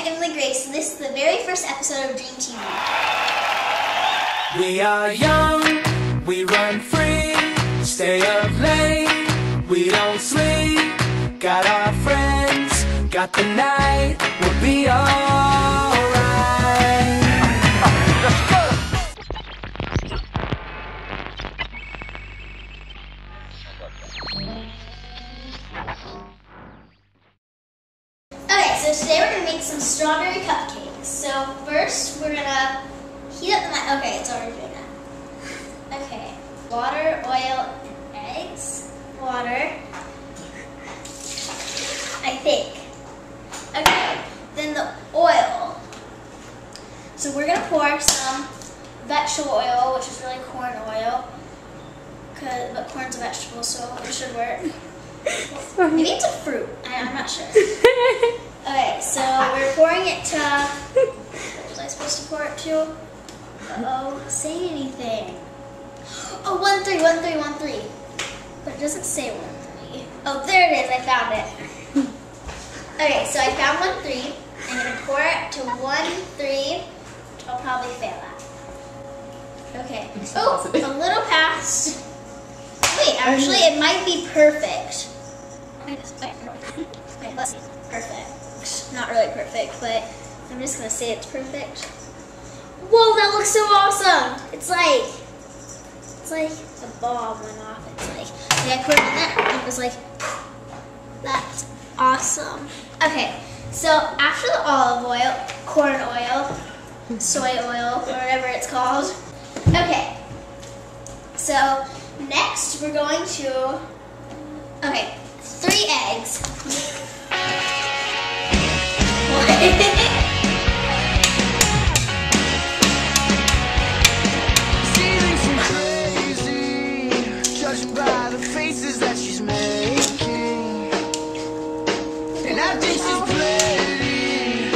Emily Grace, and this is the very first episode of Dream TV. We are young, we run free, stay up late, we don't sleep, got our friends, got the night, we'll be alright. Okay, so today we're going to make some strawberry cupcakes. So first we're going to heat up the okay, it's already doing that. Okay, water, oil, and eggs. Water, I think. Okay, then the oil. So we're going to pour some vegetable oil, which is really corn oil. But corn's a vegetable, so it should work. Maybe it's a fruit. I'm not sure. Okay, so we're pouring it to... What was I supposed to pour it to? Uh-oh, say anything. Oh, 1-3, 1-3, 1-3. But it doesn't say 1-3. Oh, there it is. I found it. Okay, so I found 1-3. I'm going to pour it to 1-3, which I'll probably fail at. Okay. Oh, a little past. Wait, actually, it might be perfect. Okay, let's see. Perfect. Not really perfect, but I'm just going to say it's perfect. Whoa, that looks so awesome! It's like a bomb went off. It's like I put it in there, and it was like, that's awesome. Okay, so after the olive oil, corn oil, soy oil, or whatever it's called. Okay, so next we're going to, 3 eggs. Judging by the faces that she's making, and I think she's pretty.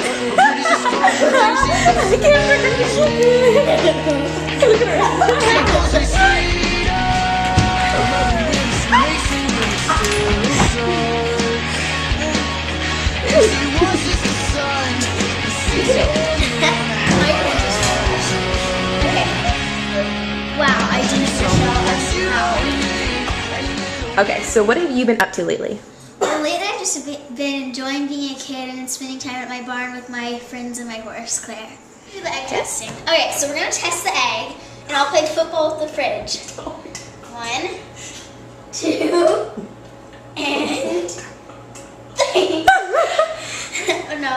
I can't Look at Wow, I didn't know. Okay, so what have you been up to lately? Well, lately I've just been enjoying being a kid and spending time at my barn with my friends and my horse, Claire. Do the egg testing. Okay, so we're going to test the egg, and I'll play football with the fridge. 1, 2, and 3. Oh, no,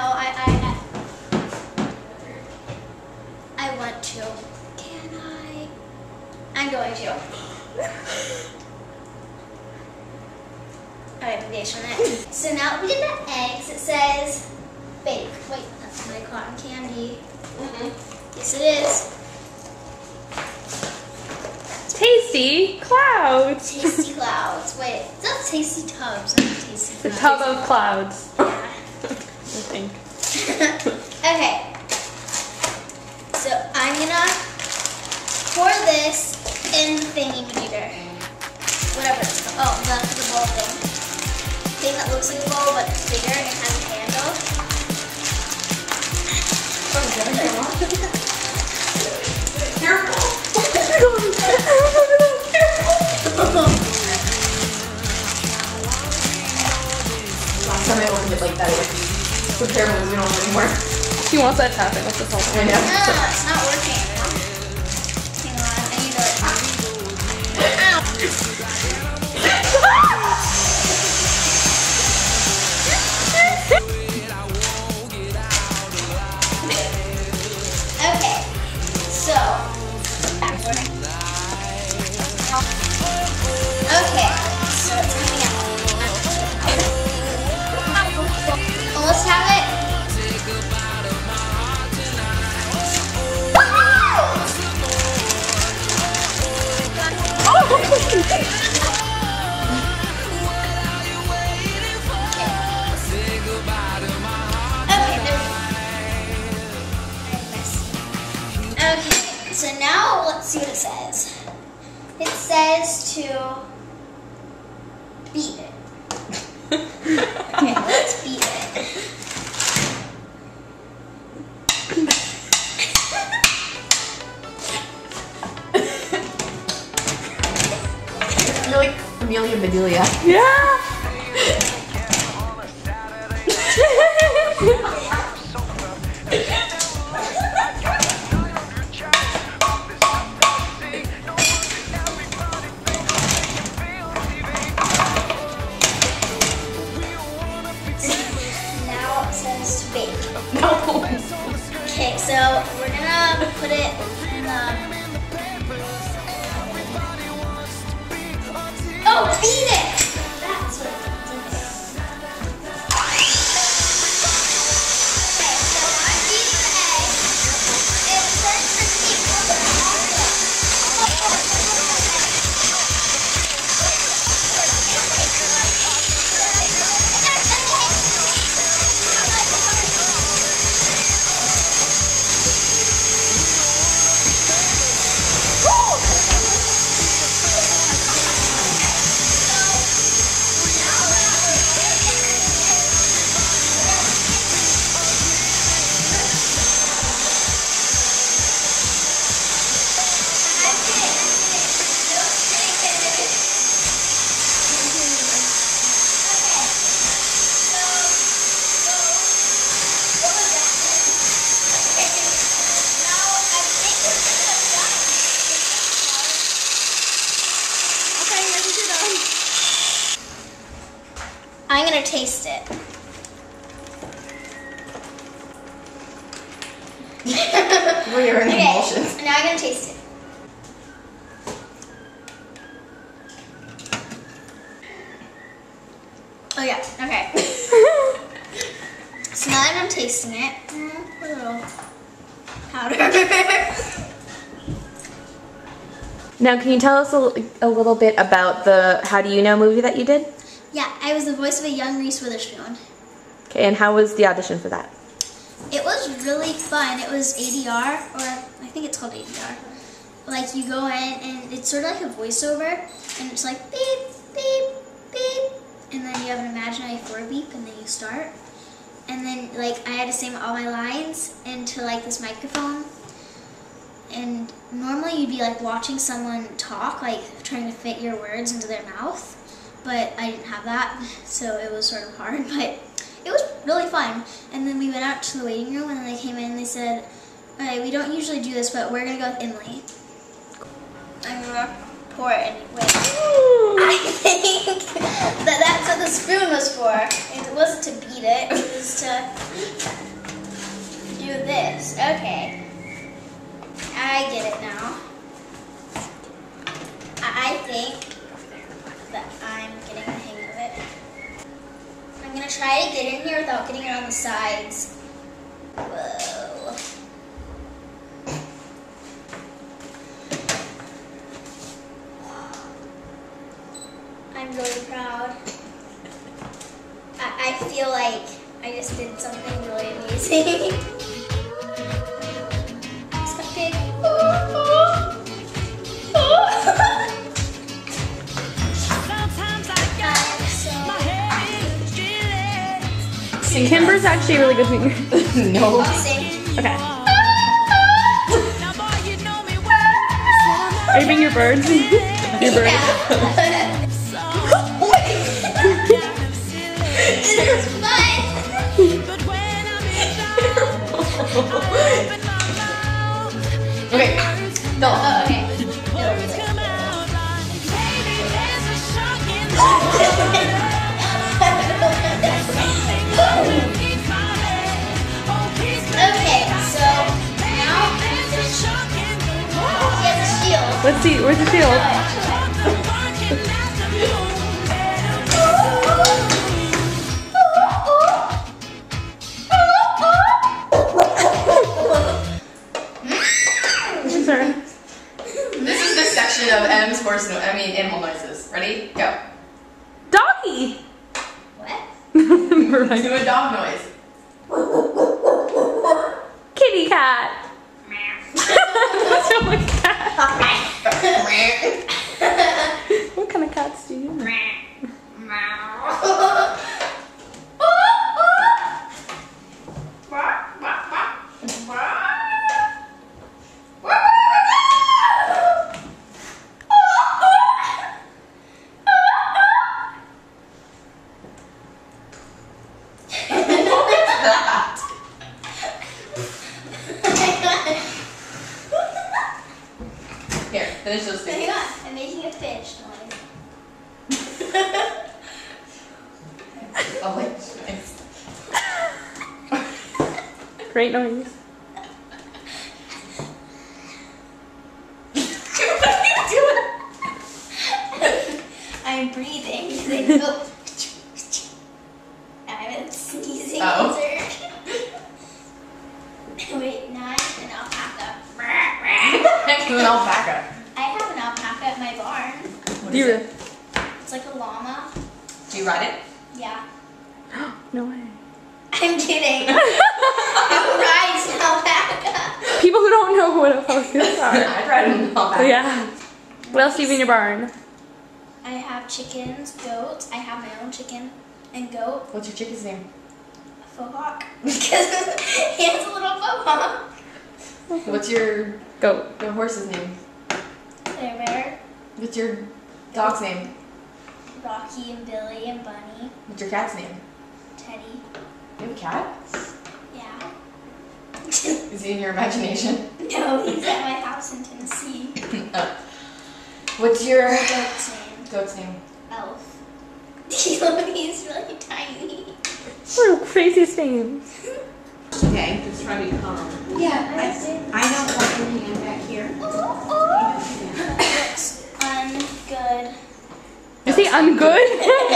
I want to. Can I? I'm going to. Alright, foundation on it. So now that we did the eggs, it says bake. Wait, that's my cotton candy. Yes, it is. Tasty clouds. Tasty clouds. Wait, that's tasty tubs. Not tasty The clouds. tub of clouds. Yeah. I think. Okay. So I'm gonna pour this in the thingy meter. Whatever it's called. Oh, the bowl thing. Thing that looks like a bowl, but it's bigger and has a handle. Careful. Last time I opened it like that, it was so careful we don't anymore. She wants that tapping with this whole thing. No, it's not working. Hang on, I need to. Ow! Okay, so okay, so it's coming out. Let's have it. Okay, so now let's see what it says. It says to beat it. Okay, let's beat it. Amelia Bedelia. Yeah. Now it says to bake. No. Okay, so we're gonna put it in the... Oh, beat it! That's what it's in there. Okay, so I'm beating the egg. It says to I'm gonna taste it. We're in emotions. Now I'm gonna taste it. Oh yeah, okay. So now that I'm tasting it, put a little powder. Now, can you tell us a little bit about the How Do You Know movie that you did? Yeah, I was the voice of a young Reese Witherspoon. Okay, and how was the audition for that? It was really fun. It was ADR, or I think it's called ADR. Like you go in and it's sort of like a voiceover, and it's like beep, beep, beep, and then you have an imaginary floor beep, and then you start. And then like I had to sing all my lines into like this microphone. And normally you'd be like watching someone talk, like trying to fit your words into their mouth. But I didn't have that, so it was sort of hard, but it was really fun. And then we went out to the waiting room, and then they came in and they said, "Alright, we don't usually do this, but we're gonna go with EMILY." I'm gonna pour it anyway. I think that's what the spoon was for. It wasn't to beat it, it was to do this. Okay. I get it now. I think that I'm getting the hang of it. I'm gonna try to get in here without getting it on the sides. Whoa. I'm really proud. I feel like I just did something really amazing. Kimber's actually a really good singer. No. Okay. Are you being your birds? Your birds? This is fun! Okay. No. Oh, okay. Okay, so now he has a shield. Let's see, where's the shield? This is the section of animal noises. Ready? Go. Doggy! What? Do a dog noise. Kitty cat! So much cat. What kind of cats do you know? Finish those things. Hang on, I'm making a fish noise. Oh, wait. Nice. Great noise. I'm breathing. I'm sneezing. Oh. Wait, now I'm an alpaca. Next to an alpaca. I have an alpaca at my barn. What Do is you? it? It's like a llama. Do you ride it? Yeah. No way. I'm kidding. Who rides an alpaca? People who don't know what alpacas are. I'd ride an alpaca. Yeah. What else do you have in your barn? I have chickens, goats. I have my own chicken and goat. What's your chicken's name? A faux hawk. Because he has a little faux hawk. What's your Goat. your horse's name? They're bear, What's your dog's name? Rocky and Billy and Bunny. What's your cat's name? Teddy. You have a cat? Yeah. Is he in your imagination? No, he's at my house in Tennessee. What's your Goat's name. goat's name? Elf. He's really tiny. What are the craziest names? Okay, just try to be calm. Yeah, I don't want your hand back here. Looks ungood. You say I'm good?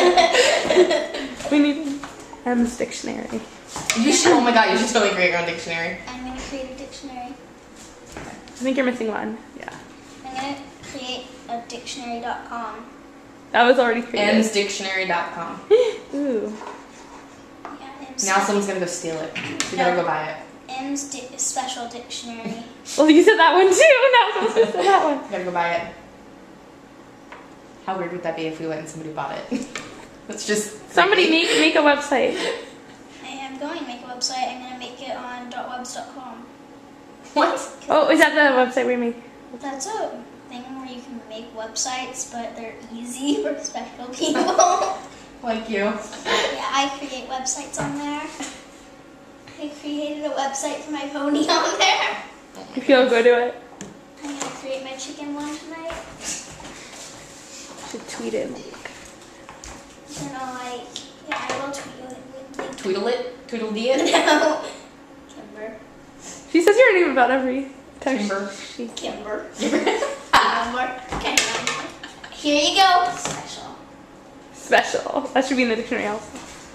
We need M's dictionary. You should. Oh my god! You should totally create your own dictionary. I'm gonna create a dictionary. I think you're missing one. Yeah. I'm gonna create a dictionary.com. That was already created. Msdictionary.com. Ooh. Yeah, Now someone's gonna go steal it. You gotta go buy it. M's special dictionary. Well, you said that one too. Now someone's supposed to say that one. You gotta go buy it. How weird would that be if we went and somebody bought it? Let's just Somebody make a website. I am going to make a website. I'm gonna make it on .webs.com. What? Oh, is that the website we make? That's a thing where you can make websites, but they're easy for special people. Like you. Yeah, I create websites on there. I created a website for my pony on there. If you'll go do it. I'm gonna create my chicken one tonight. Should tweet it. And I'll yeah, I will tweet it. Tweedle it? Tweedledee it? No. Kimber. She says your name about every time. Kimber. Kimber. Kimber. Okay. Here you go. Special. Special. That should be in the dictionary also.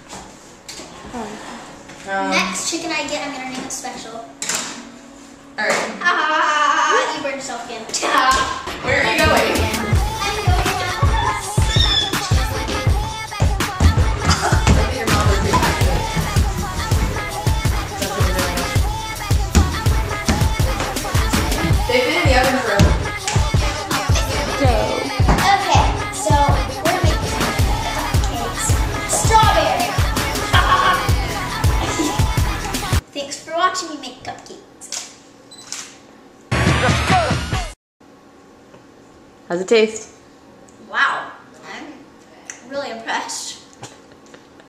Next chicken I get, I'm gonna name it special. Alright. Ah, you burned yourself again. Where are you going? I'm going Your mom would be happy. They've been in the oven for Okay, so we're making cupcakes. Strawberry. Thanks for watching me make cupcakes. How's it taste? Wow, I'm really impressed.